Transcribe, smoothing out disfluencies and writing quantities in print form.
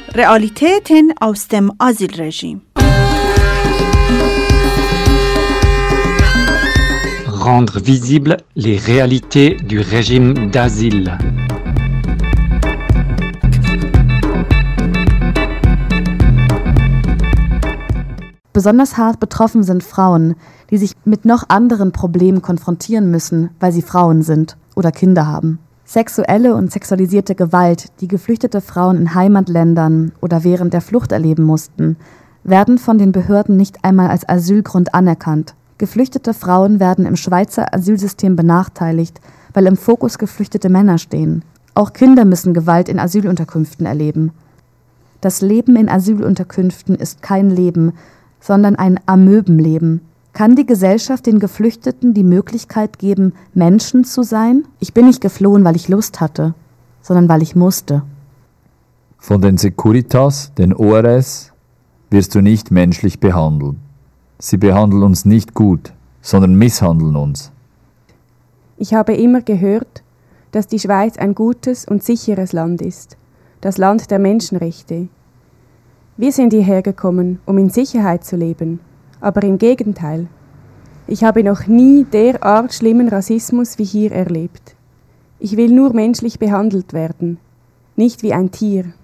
Realitäten aus dem Asylregime. Rendre visibles les réalités du régime d'asile. Besonders hart betroffen sind Frauen, die sich mit noch anderen Problemen konfrontieren müssen, weil sie Frauen sind oder Kinder haben. Sexuelle und sexualisierte Gewalt, die geflüchtete Frauen in Heimatländern oder während der Flucht erleben mussten, werden von den Behörden nicht einmal als Asylgrund anerkannt. Geflüchtete Frauen werden im Schweizer Asylsystem benachteiligt, weil im Fokus geflüchtete Männer stehen. Auch Kinder müssen Gewalt in Asylunterkünften erleben. Das Leben in Asylunterkünften ist kein Leben, sondern ein Amöbenleben. Kann die Gesellschaft den Geflüchteten die Möglichkeit geben, Menschen zu sein? Ich bin nicht geflohen, weil ich Lust hatte, sondern weil ich musste. Von den Securitas, den ORS, wirst du nicht menschlich behandelt. Sie behandeln uns nicht gut, sondern misshandeln uns. Ich habe immer gehört, dass die Schweiz ein gutes und sicheres Land ist, das Land der Menschenrechte. Wir sind hierher gekommen, um in Sicherheit zu leben. Aber im Gegenteil. Ich habe noch nie derart schlimmen Rassismus wie hier erlebt. Ich will nur menschlich behandelt werden, nicht wie ein Tier.